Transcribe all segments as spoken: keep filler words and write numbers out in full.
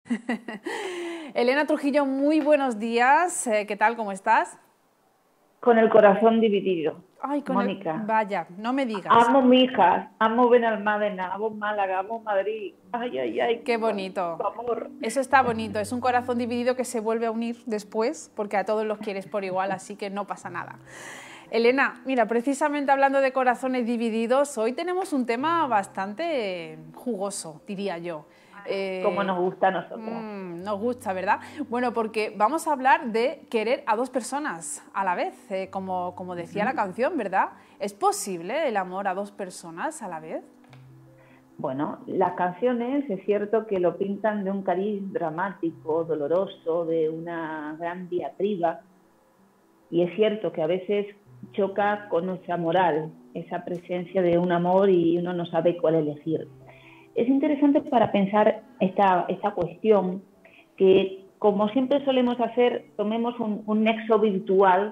Elena Trujillo, muy buenos días. Eh, ¿Qué tal? ¿Cómo estás? Con el corazón dividido, Ay, con el... Mónica. Vaya, no me digas. Amo Mijas, amo Benalmádena, amo Málaga, amo Madrid. Ay, ay, ay, Qué cuánto bonito. amor. Eso está bonito. Es un corazón dividido que se vuelve a unir después, porque a todos los quieres por igual, así que no pasa nada. Elena, mira, precisamente hablando de corazones divididos, hoy tenemos un tema bastante jugoso, diría yo. Cómo Eh, nos gusta a nosotras. mm, nos gusta, ¿verdad? Bueno, porque vamos a hablar de querer a dos personas a la vez, eh, como, como decía la Ujú. canción, ¿verdad? ¿Es posible el amor a dos personas a la vez? Bueno, las canciones es cierto que lo pintan de un cariz dramático, doloroso, de una gran diatriba, y es cierto que a veces choca con nuestra moral, esa presencia de un amor y uno no sabe cuál elegir. Es interesante para pensar esta, esta cuestión, que como siempre solemos hacer, tomemos un, un nexo virtual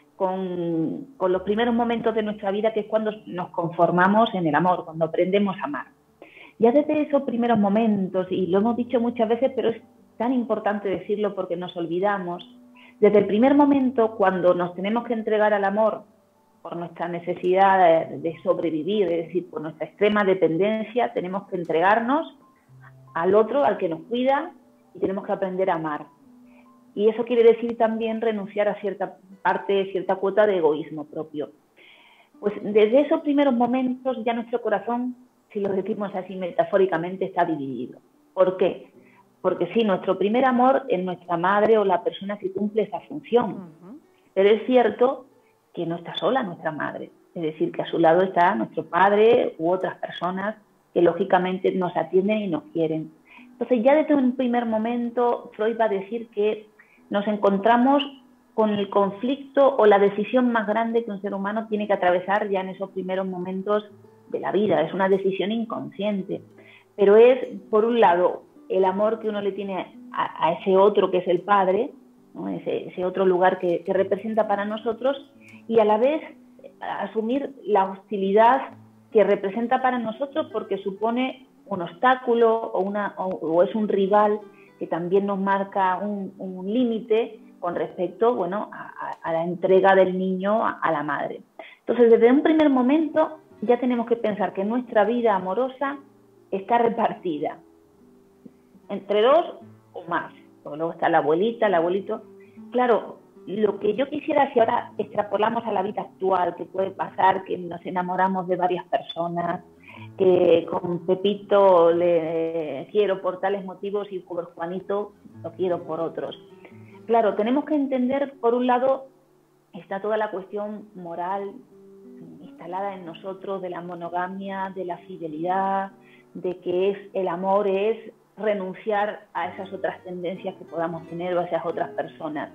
con, con los primeros momentos de nuestra vida, que es cuando nos conformamos en el amor, cuando aprendemos a amar. Ya desde esos primeros momentos, y lo hemos dicho muchas veces, pero es tan importante decirlo porque nos olvidamos, desde el primer momento, cuando nos tenemos que entregar al amor por nuestra necesidad de sobrevivir, es decir, por nuestra extrema dependencia, tenemos que entregarnos al otro, al que nos cuida, y tenemos que aprender a amar. Y eso quiere decir también renunciar a cierta parte, cierta cuota de egoísmo propio. Pues desde esos primeros momentos ya nuestro corazón, si lo decimos así metafóricamente, está dividido. ¿Por qué? Porque sí, nuestro primer amor es nuestra madre o la persona que cumple esa función. Ujú. Pero es cierto que no está sola nuestra madre. Es decir, que a su lado está nuestro padre u otras personas que lógicamente nos atienden y nos quieren. Entonces ya desde un primer momento Freud va a decir que nos encontramos con el conflicto o la decisión más grande que un ser humano tiene que atravesar ya en esos primeros momentos de la vida. Es una decisión inconsciente, pero es, por un lado, el amor que uno le tiene a, a ese otro que es el padre, ¿no? ese, ese otro lugar que, que representa para nosotros, y a la vez asumir la hostilidad que representa para nosotros porque supone un obstáculo o, una, o, o es un rival que también nos marca un, un límite con respecto, bueno, a, a, la entrega del niño a, a la madre. Entonces, desde un primer momento ya tenemos que pensar que nuestra vida amorosa está repartida entre dos o más. Porque luego está la abuelita, el abuelito. Claro, lo que yo quisiera, si ahora extrapolamos a la vida actual, que puede pasar que nos enamoramos de varias personas, que con Pepito le quiero por tales motivos y con Juanito lo quiero por otros. Claro, tenemos que entender, por un lado, está toda la cuestión moral instalada en nosotros de la monogamia, de la fidelidad, de que es el amor es renunciar a esas otras tendencias que podamos tener o a esas otras personas.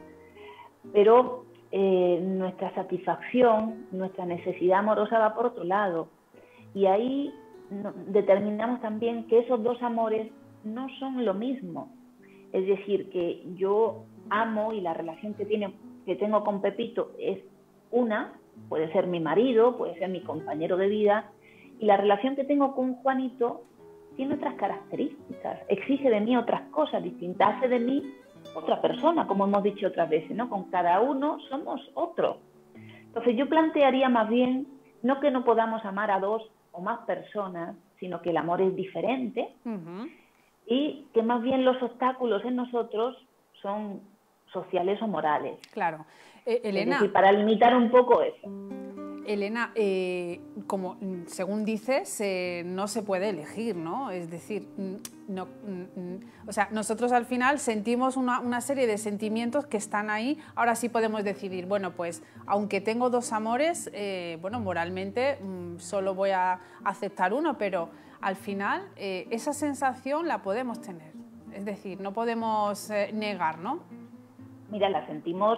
Pero eh, nuestra satisfacción, nuestra necesidad amorosa va por otro lado. Y ahí no, determinamos también que esos dos amores no son lo mismo. Es decir, que yo amo y la relación que, tiene, que tengo con Pepito es una, puede ser mi marido, puede ser mi compañero de vida, y la relación que tengo con Juanito tiene otras características, exige de mí otras cosas distintas, hace de mí otra persona, como hemos dicho otras veces, ¿no? Con cada uno somos otro. Entonces yo plantearía más bien, no que no podamos amar a dos o más personas, sino que el amor es diferente, Uh-huh. y que más bien los obstáculos en nosotros son sociales o morales. Claro. Eh, Es Elena, decir, para limitar un poco eso. Elena, eh, como según dices, eh, no se puede elegir, ¿no? Es decir, no, o sea, nosotros al final sentimos una, una serie de sentimientos que están ahí. Ahora sí podemos decidir, bueno, pues aunque tengo dos amores, eh, bueno, moralmente mmm, solo voy a aceptar uno, pero al final eh, esa sensación la podemos tener. Es decir, no podemos eh, negar, ¿no? Mira, la sentimos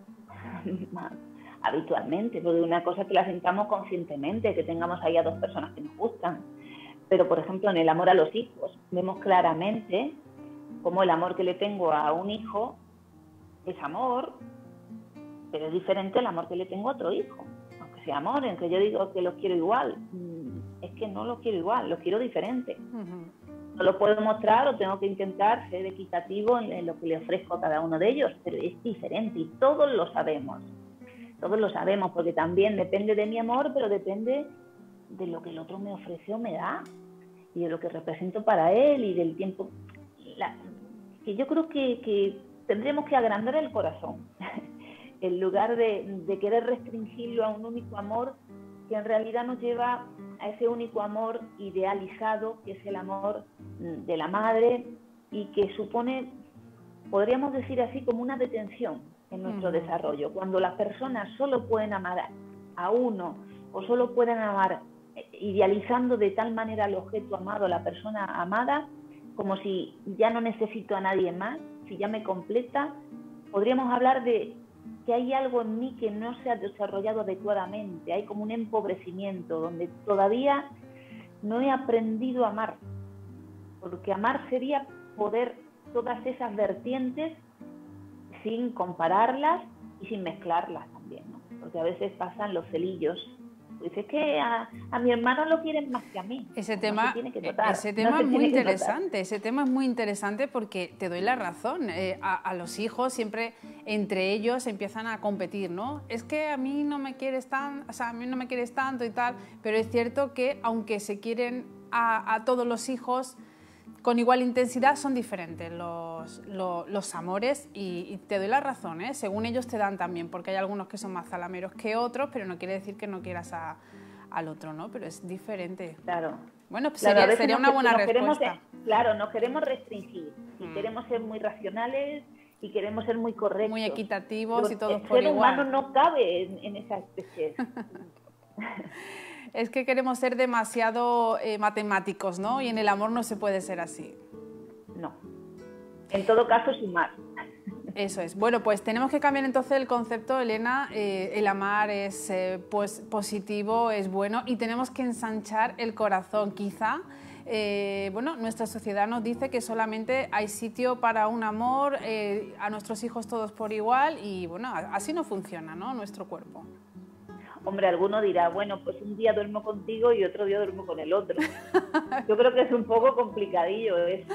habitualmente, porque una cosa que la sintamos conscientemente, que tengamos ahí a dos personas que nos gustan. Pero, por ejemplo, en el amor a los hijos, vemos claramente cómo el amor que le tengo a un hijo es amor, pero es diferente al amor que le tengo a otro hijo. Aunque sea amor, aunque yo digo que los quiero igual, es que no los quiero igual, los quiero diferente. Uh-huh. no lo puedo mostrar o tengo que intentar ser equitativo en, en lo que le ofrezco a cada uno de ellos, pero es diferente y todos lo sabemos. Todos lo sabemos, porque también depende de mi amor, pero depende de lo que el otro me ofrece o me da, y de lo que represento para él, y del tiempo. La, que yo creo que, que tendremos que agrandar el corazón, en lugar de, de querer restringirlo a un único amor, que en realidad nos lleva a ese único amor idealizado, que es el amor de la madre, y que supone, podríamos decir así, como una detención en nuestro uh-huh. desarrollo. Cuando las personas solo pueden amar a uno, o solo pueden amar idealizando de tal manera al objeto amado, a la persona amada, como si ya no necesito a nadie más, si ya me completa, podríamos hablar de que hay algo en mí que no se ha desarrollado adecuadamente, hay como un empobrecimiento, donde todavía no he aprendido a amar, porque amar sería poder todas esas vertientes sin compararlas y sin mezclarlas también, ¿no? Porque a veces pasan los celillos. Pues es que a, a mi hermano lo quieren más que a mí. Ese tema, no ese tema no es muy interesante, ese tema es muy interesante porque te doy la razón. Eh, a, a los hijos siempre entre ellos empiezan a competir, ¿no? Es que a mí no me quieres tan, o sea, a mí no me quieres tanto y tal, pero es cierto que aunque se quieren a, a todos los hijos con igual intensidad, son diferentes los, los, los amores y, y te doy la razón, ¿eh? Según ellos te dan también, porque hay algunos que son más zalameros que otros, pero no quiere decir que no quieras a, al otro, ¿no? Pero es diferente. Claro. Bueno, pues claro, sería, sería nos, una buena nos respuesta. Queremos, claro, nos queremos restringir y mm. queremos ser muy racionales y queremos ser muy correctos. Muy equitativos pero y todos por igual. El ser humano no cabe en, en esa especie. Es que queremos ser demasiado eh, matemáticos, ¿no? Y en el amor no se puede ser así. No. En todo caso, sumar. Eso es. Bueno, pues tenemos que cambiar entonces el concepto, Elena. Eh, el amar es eh, pues, positivo, es bueno y tenemos que ensanchar el corazón. Quizá, eh, bueno, nuestra sociedad nos dice que solamente hay sitio para un amor, eh, a nuestros hijos todos por igual y, bueno, así no funciona, ¿no? Nuestro cuerpo. Hombre, alguno dirá, bueno, pues un día duermo contigo y otro día duermo con el otro. Yo creo que es un poco complicadillo eso.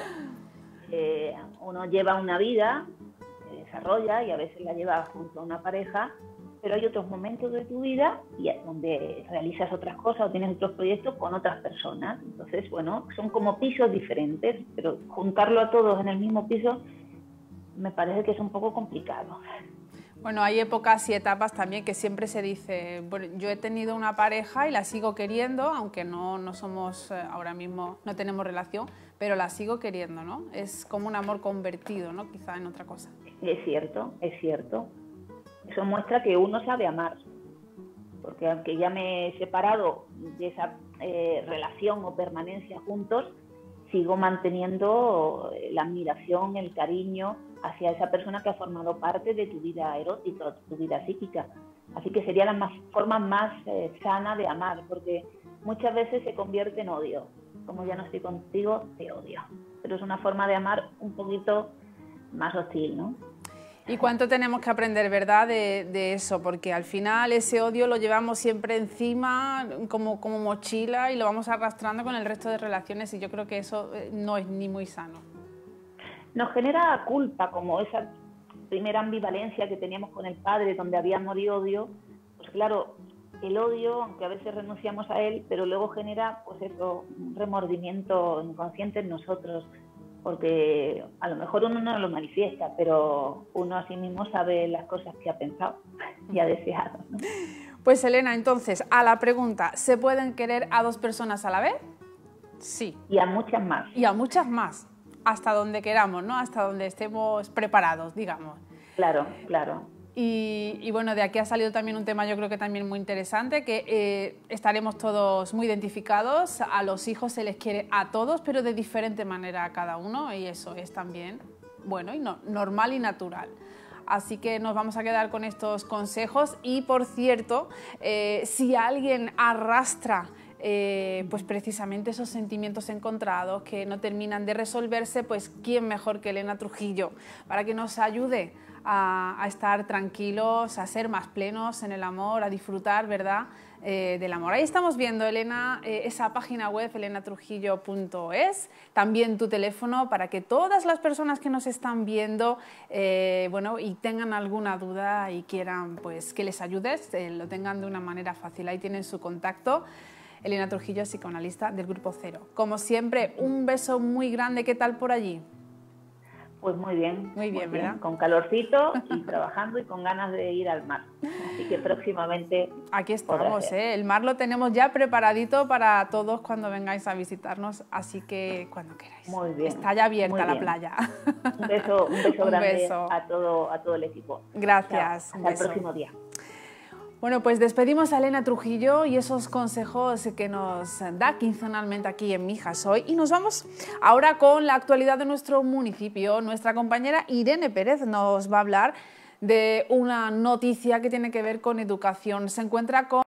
Eh, uno lleva una vida, se desarrolla y a veces la lleva junto a una pareja, pero hay otros momentos de tu vida y donde realizas otras cosas o tienes otros proyectos con otras personas. Entonces, bueno, son como pisos diferentes, pero juntarlo a todos en el mismo piso me parece que es un poco complicado. Bueno, hay épocas y etapas también que siempre se dice, bueno, yo he tenido una pareja y la sigo queriendo, aunque no, no somos, eh, ahora mismo no tenemos relación, pero la sigo queriendo, ¿no? Es como un amor convertido, ¿no? Quizá en otra cosa. Es cierto, es cierto. Eso muestra que uno sabe amar, porque aunque ya me he separado de esa eh, relación o permanencia juntos, sigo manteniendo la admiración, el cariño hacia esa persona que ha formado parte de tu vida erótica, tu vida psíquica. Así que sería la más, forma más eh, sana de amar, porque muchas veces se convierte en odio. Como ya no estoy contigo, te odio. Pero es una forma de amar un poquito más hostil, ¿no? ¿Y cuánto tenemos que aprender, verdad, de, de eso? Porque al final ese odio lo llevamos siempre encima como, como mochila y lo vamos arrastrando con el resto de relaciones y yo creo que eso no es ni muy sano. Nos genera culpa, como esa primera ambivalencia que teníamos con el padre, donde había amor y odio. Pues claro, el odio, aunque a veces renunciamos a él, pero luego genera pues eso, un remordimiento inconsciente en nosotros, porque a lo mejor uno no lo manifiesta, pero uno a sí mismo sabe las cosas que ha pensado y ha deseado, ¿no? Pues Elena, entonces, a la pregunta, ¿se pueden querer a dos personas a la vez? Sí. Y a muchas más. Y a muchas más. Hasta donde queramos, ¿no? Hasta donde estemos preparados, digamos. Claro, claro. Y, y bueno, de aquí ha salido también un tema yo creo que también muy interesante, que eh, estaremos todos muy identificados, a los hijos se les quiere a todos, pero de diferente manera a cada uno y eso es también bueno y no, normal y natural. Así que nos vamos a quedar con estos consejos y, por cierto, eh, si alguien arrastra Eh, pues precisamente esos sentimientos encontrados que no terminan de resolverse, pues quién mejor que Elena Trujillo para que nos ayude a, a estar tranquilos, a ser más plenos en el amor, a disfrutar, ¿verdad?, eh, del amor. Ahí estamos viendo, Elena, eh, esa página web, elena trujillo punto es, también tu teléfono para que todas las personas que nos están viendo eh, bueno, y tengan alguna duda y quieran pues, que les ayudes, eh, lo tengan de una manera fácil. Ahí tienen su contacto. Elena Trujillo, psicoanalista del Grupo Cero. Como siempre, un beso muy grande. ¿Qué tal por allí? Pues muy bien, muy bien, muy ¿verdad? Bien, con calorcito y trabajando y con ganas de ir al mar. Así que próximamente aquí estamos, ¿eh? El mar lo tenemos ya preparadito para todos cuando vengáis a visitarnos, así que cuando queráis. Muy bien. Está ya abierta la playa. Un beso, un beso un grande beso. A, todo, a todo el equipo. Gracias. Chao. Hasta el próximo día. Bueno, pues despedimos a Elena Trujillo y esos consejos que nos da quincenalmente aquí en Mijas Soy. Y nos vamos ahora con la actualidad de nuestro municipio. Nuestra compañera Irene Pérez nos va a hablar de una noticia que tiene que ver con educación. Se encuentra con